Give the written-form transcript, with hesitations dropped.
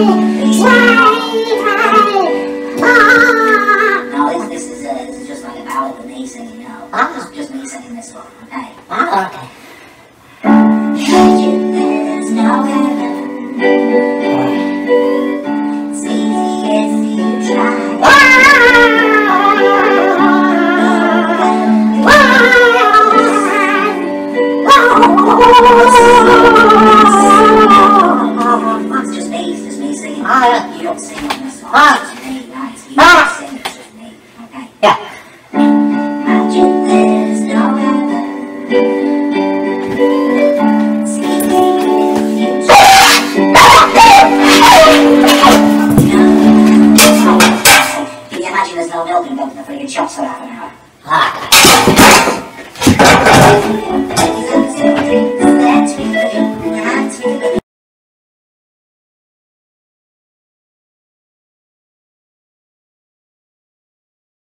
No, this is just like a ballad with me singing, you know. Just me singing this one, okay? Okay. There's no heaven. It's easy if you try. It's just me singing. You don't sing on this song. It's just me, guys. You don't sing, it's just me, okay? Yeah. Imagine there's no heaven. It's easy if you try. Can you imagine there's no milk and go to the friggin' shops for that?